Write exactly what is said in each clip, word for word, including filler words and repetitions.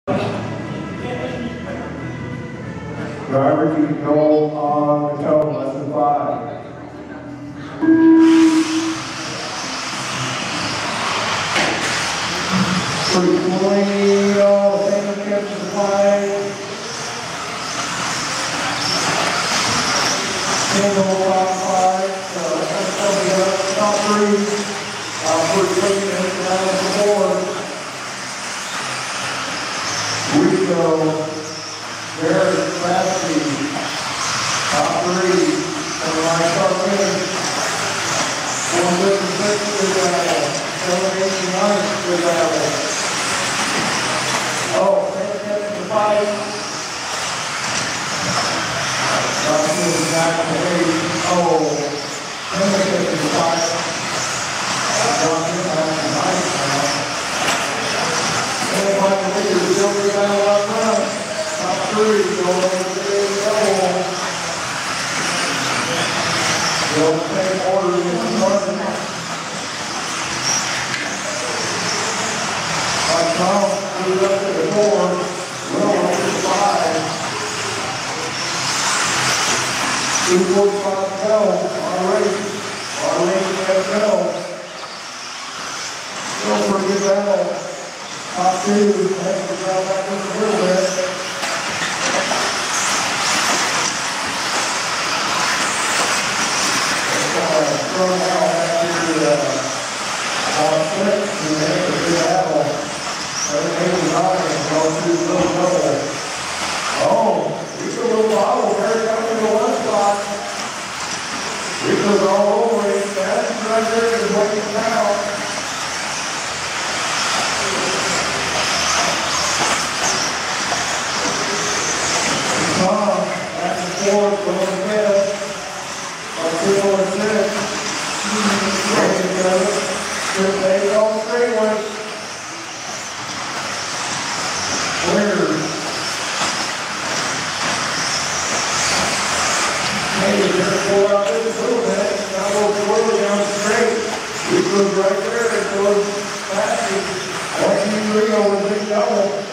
Driver, you can go on the toe, less than five. Pretty clean, all the fingertips to the flag. Single top five, so that's coming up, top three. Uh, pretty clean, and down the board. Rico, Barrett, Crafty, top three, and the line start finish. one fifty-six to battle, seven eighty-nine to battle. Oh, pay attention to fight. Not moving back to eight. Oh, pay attention to fight. Dropping back to nine now. And Michael Leader still be battle up front. Top three, going over the big double. They'll take order in the starting. Like Tom, moved up to the four. Will up to the five. two forty-five to go. Our race. Our race has go. Still pretty good battle. Top two, heading to ground back just a little bit. Thrown out after the uh, six, and they had a good battle. seven eighty-nine, going to the little double. Oh, Rico little bottle, very coming to the one spot. Rico's all over it. That's right there, is what he's now. Tom, back and forth, going to the fifth. On two or six. There you go. Just eight on the straightaway. Clear. Maybe just pull out this a little bit. Now we'll pull it down straight. We goes right there. It goes fast. One, two, three over the big double.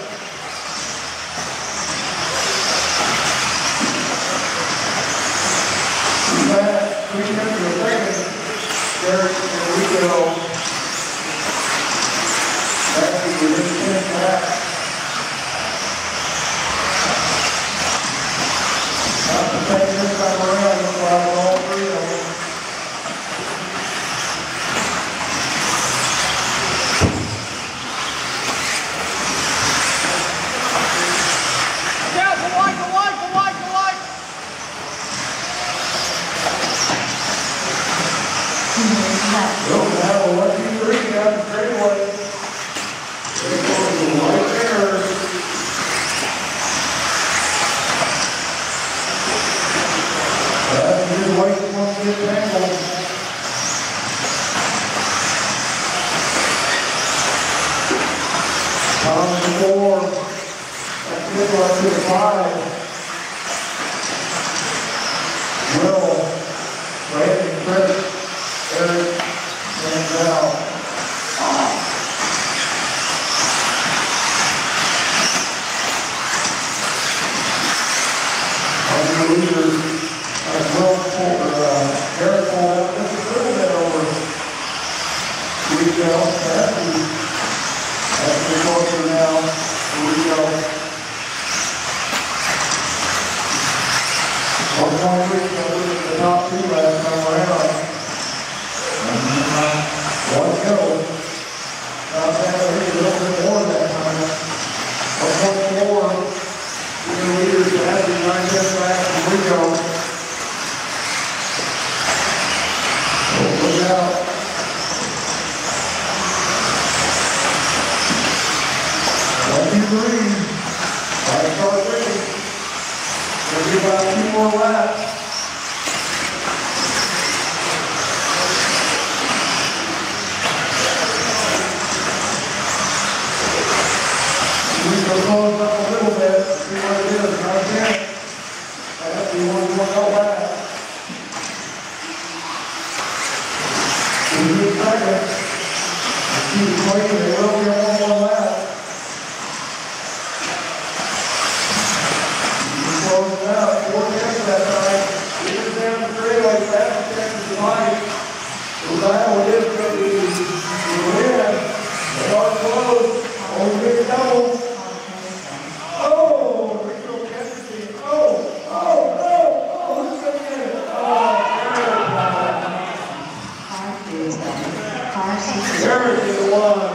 Three minutes of a second, Derek and Rico back to the ten back. Not the same this time around, looks like all three of them. Yeah, go wide, go wide, go wide, go wide. Well, now, one, two, three, down the straightaway. There goes right there. That's just waiting for one to get tangled. Tom to the four. That's it, right to the five. Will, Brandon, Chris. Eric stands out. On the leader, as well for uh, Eric pulled out just a little bit over Rico. That's the closer now. Rico. one point Rico was the top two last time around. One to go. Not bad, a little bit more that time. one point four. The leaders have the nine steps back from Rico. Look out. One, two, three. Five start three. Gonna be about two more laps. Rico close up a little bit, see what it is, not yet. That's the one more go back. Two seconds. Keep waiting, they will get one more lap. that time. He was down the freeway, fast catches the light. So now it is going to be the win. The dark close. Only big double. Oh, regional casualty. Oh, oh, oh, oh, who's going to get it? Oh, Eric. Eric is the one.